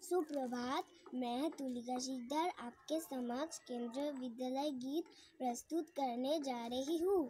सुप्रभात। मैं तुलिका शिकदार आपके समक्ष केंद्रीय विद्यालय गीत प्रस्तुत करने जा रही हूँ।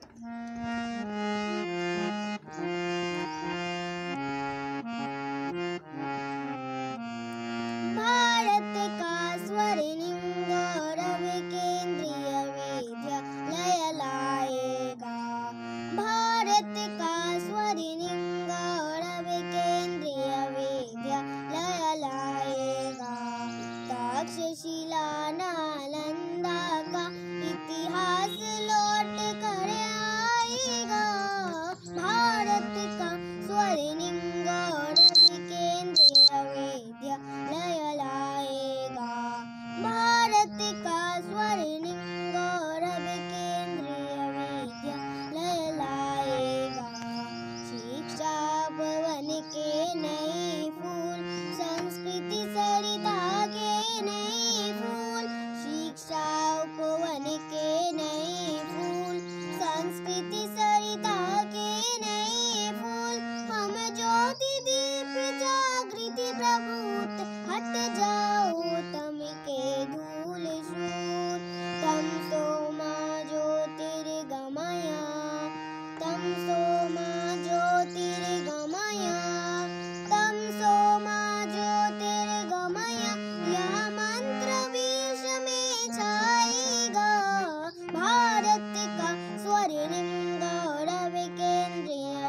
भारत का स्वर्णिम गौरव केंद्रीय विद्यालय लाएगा। भारत का स्वर्णिम गौरव केंद्रीय विद्यालय लाएगा। तक्षशिला नालंदा का इतिहास लौट कर आएगा। भारत का स्वर्णिम गौरव केंद्रीय विद्यालय लाएगा। भारत का स्वर्णिम गौरव केंद्रीय विद्यालय लाएगा। शिक्षा भवन के नए फूल, संस्कृति सरिता के नए फूल। शिक्षा भवन के नए फूल, संस्कृति सरिता के नए फूल। हम ज्योति दीप जागृति प्रभुत, हट जाओ तम के धूल शूल। तम सोमा ज्योतिर्गमय, तम सोमा ज्योतिर्गमय, तम सोमा ज्योतिर्गमय। यह मंत्र विश्व में छाएगा। भारत का स्वर्णिम गौरव केंद्रीय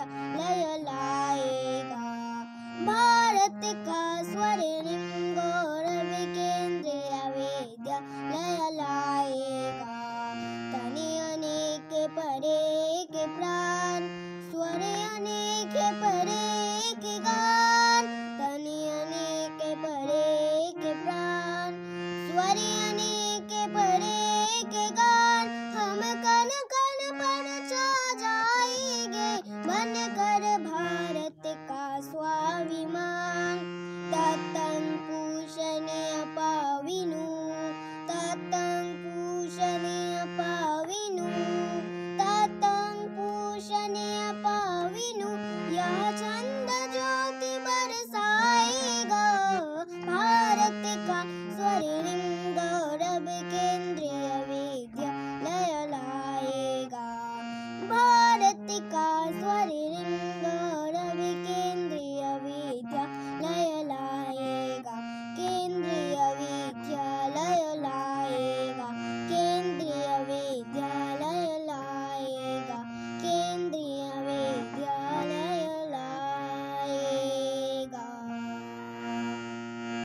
विद्यालय लाएगा। भारत का स्वर्णिम गौरव